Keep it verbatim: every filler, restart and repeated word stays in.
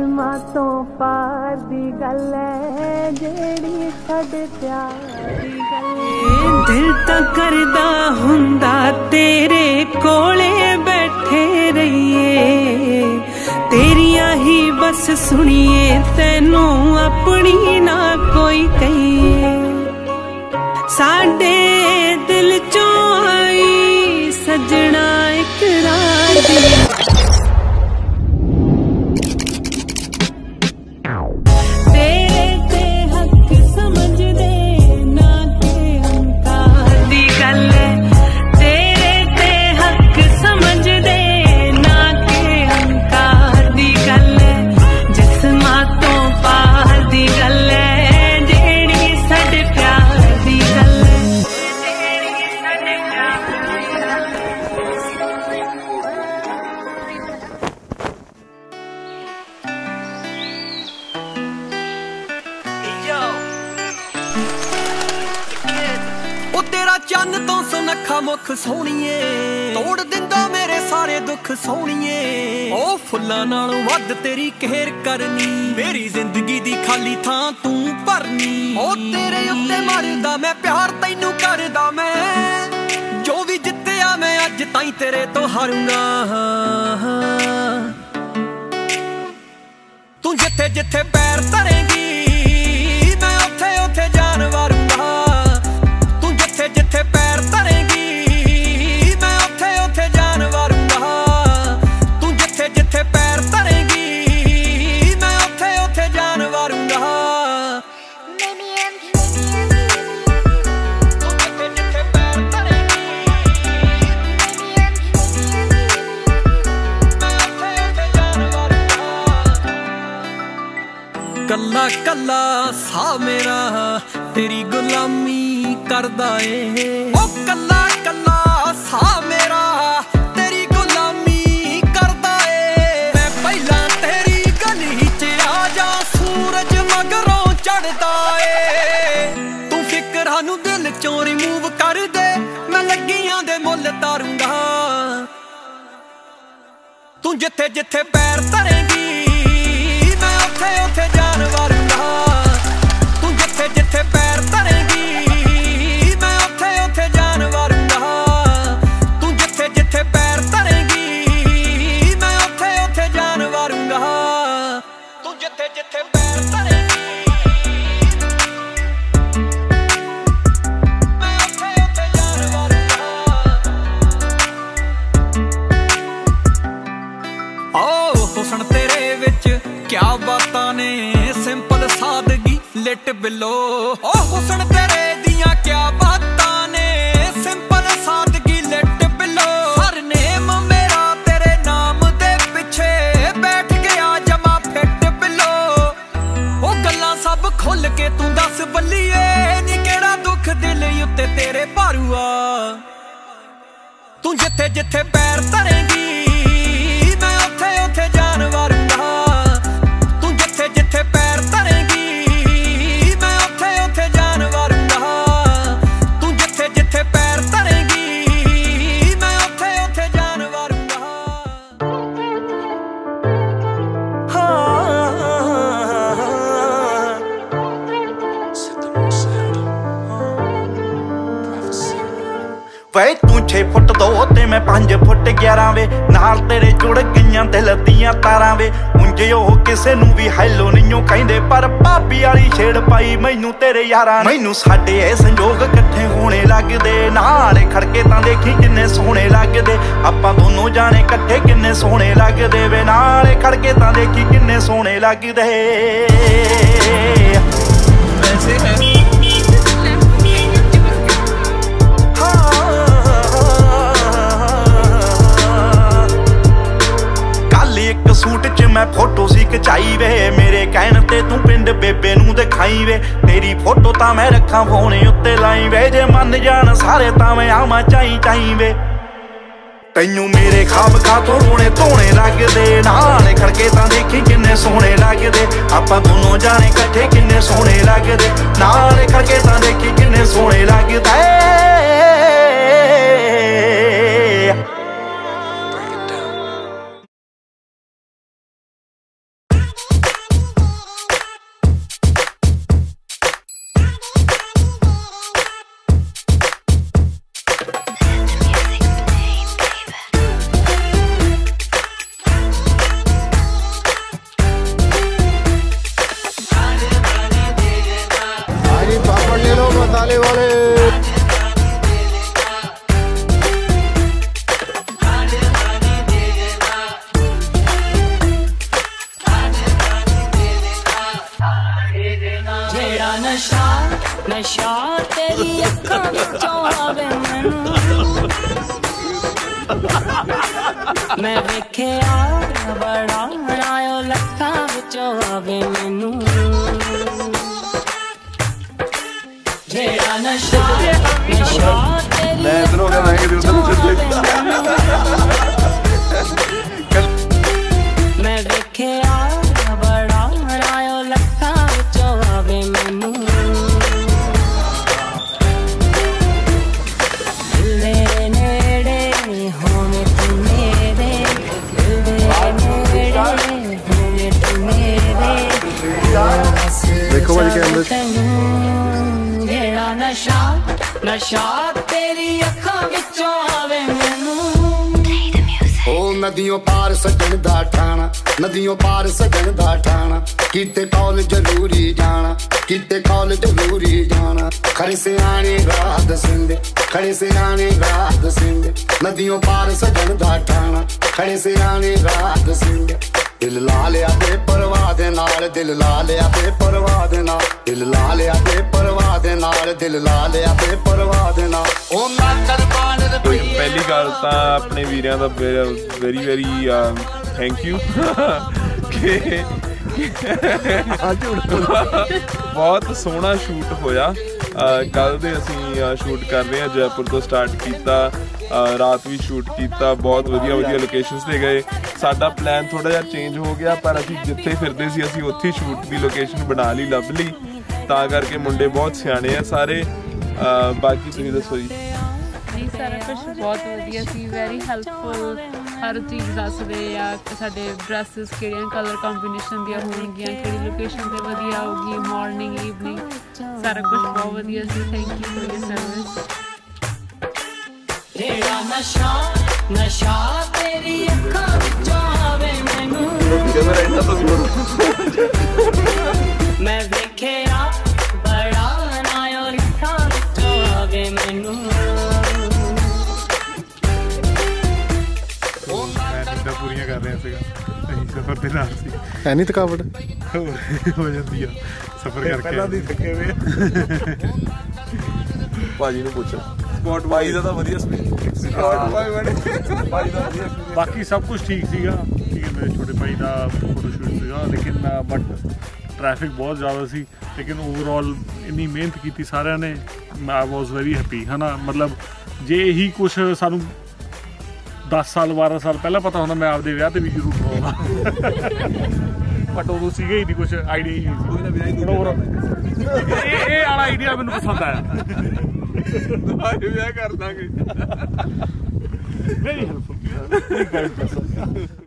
जिस्मां तो पार दी गल है जेड़ी साडे प्यार दी गल है। दिल तां करदा हुंदा तेरे कोले बैठे रहिए, तेरियां ही बस सुनिए तैनू अपनी ना कोई कहिए। साडे दिल चों आई सजना इकरार दी चन्न तो सुनखा मुख सोहणीए, तोड़ दिंदा मेरे सारे दुख सोहणीए। ओ फुल्लां नालों वध तेरी केयर करनी, मेरी जिंदगी दी खाली थां तू भरनी। ओ तेरे उत्ते मरदा मैं प्यार तैनू करदा मैं, जो भी जित्तिया मैं अज ताईं तेरे तो हारूंगा। तू जिथे जिथे पैर धरेंगी मैं उथे उथे जान वारूंगा। जिथे पैर धरेंगी मैं उथे उथे जान वारूंगा। तू जिथे जिथे पैर धरेंगी मैं उथे उथे जान वारूंगा। तू जिथे जिथे पैर धरेंगी मैं उथे उथे जान वारूंगा। कल्ला कल्ला सा मेरा तेरी गुलामी करदा ए, ओ कल्ला कल्ला सा मेरा तेरी गुलामी करदा ए। मैं पहला तेरी गली च आ जा सूरज मगरों चढ़दा ए। तू फिकरां नू दिल चों रिमूव कर दे, मैं लगियां दे मुल तारूंगा। तू जिथे जिथे पैर धरेंगी मैं उथे उथे जान वारूंगा। तू जिथे जिथे पैर धरेंगी क्या बातां ने सिंपल सादगी लिट बिलो। ओ हुस्न तेरे दियां क्या बातां ने सिंपल सादगी लिट बिलो। हर नेम मेरा तेरे नाम दे पिछे बैठ गया जमा फिट बिलो। ओ गल्लां सब खुल के तू दस बल्लीए नी केड़ा दुख दिल उत्ते तेरे भारूआ। तू जिथे जिथे पैर धरेंगी मैं उथे उथे जान वारूंगा। जिथे पैर धरेंगी मैं उथे उथे जान वारूंगा। तू जिथे जिथे पैर धरेंगी मैं उथे उथे जान वारूंगा। वे तू छे फुट दो ते मैं पांच फुट ग्यारह वे, नाल तेरे जुड़ गईयां दिल दियां तारां वे। उंज ओह किसे नू भी हैलो नहीं कहिंदे, पर भाभी वाली छेड़ पाई मैनू तेरे यारां। मैनू साडे ए संजोग कट्ठे होने लगदे, नाल खड़के तां देखी किन्ने सोहणे लगदे। आपां दोनों जाने कट्ठे किन्ने सोहणे लगदे वे, नाल खड़के तां देखी किन्ने सोहणे लगदे। वैसे है एक सूट च मैं फोटो सी खचाई वे, मेरे कहण ते तू पिंड बेबे नू दिखाई वे। तेरी फोटो तां मैं रखा फोन उत्ते लाई वे, जे मन जान सारे तां मैं आवां चाई चाई वे। तैनू मेरे खाब खा तो रोने धोने लगदे, नाल खड़के तां देखी किन्ने सोहणे लगदे। आपां दोनों जाने कट्ठे किन्ने सोहणे लगदे, नाल खड़के तां देखी किन्ने सोहणे लगदे। नशा तेरी अखां विचों आवे मैनू मैं वेखिया बड़ा नायो लखां विचों आवे मैनू जेड़ा नशा नशा तेरी मैं इधर हो गया मैं कि मैं वेखिया बड़ा नायो लखां विचों आवे मैनू देखो भाई कैमरे जेड़ा नशा नशा तेरी अखां विचों आवे मैनू ओ नदियों पार सजन दा ठाणा नदियों पार सजन दा ठाणा किते कॉलेज जरूरी जाना किते कॉलेज जरूरी जाना खड़े से आने रात दसिंदे खड़े से आने रात दसिंदे नदियों पार सजन दा ठाणा खड़े से आने रात दसिंदे दिल ला लिया ते परवाह दे नाल दिल ला लिया ते परवाह दे नाल दिल ला लिया ते परवाह दे नाल दिल ला लिया ते परवाह दे नाल ओ ना कुर्बान रबी पहली गल तां अपने वीरां दा वेरी वेरी थैंक यू कि बहुत सोहना शूट होया कल दे असीं शूट कर रहे हैं जयपुर तो स्टार्ट किया रात भी शूट किया बहुत वधिया वधिया लोकेशनस ते गए साडा प्लान थोड़ा जिहा चेंज हो गया पर असीं जिथे फिरदे सी असीं उत्थे शूट दी लोकेशन बना ली लभ ली तां करके मुंडे बहुत सियाणे आ सारे बाकी तुसीं दसो जी जी सारा कुछ बहुत वधिया सी वैरी हैल्पफुल हर चीज़ दसदे आ साडे ड्रैसेस किहड़ियां कलर कॉम्बीनेशन दियां होणगियां किहड़ी लोकेशन ते वधिया होगी मॉर्निंग इवनिंग सारा कुछ बहुत वधिया सी thank you for your service जेड़ा नशा नशा तेरी अखां विचों आवे मैनू मैं वेखिया बड़ा नायो लखां विचों आवे मैनू पूरियां कर रहे सीगा सफर दे नाल सी है नहीं थकावट हो जाती है सफर करके पहला दी थके हुए भाजी ने पूछो स्पॉट भाई दा तां वधिया स्पॉट भाई बड़े भाई दा वधिया बाकी सब कुछ ठीक सीगा ठीक है मेरे छोटे भाई दा फोटोशूट सीगा लेकिन बट ट्रैफिक बहुत ज़्यादा सी लेकिन ओवरऑल इन्नी मेहनत की सारिਆਂ ने आई वाज वेरी हैप्पी है ना मतलब जे ही कुछ सानू दस साल बारह साल पहले पता होंदा मैं आपदे विआह ते भी जरूर होगा बट उदों सीगे ही नहीं कुछ आइडिया ही नहीं ये आला आइडिया मैनूं पसंद आया विआह कर दांगे वेरी हेल्पफुल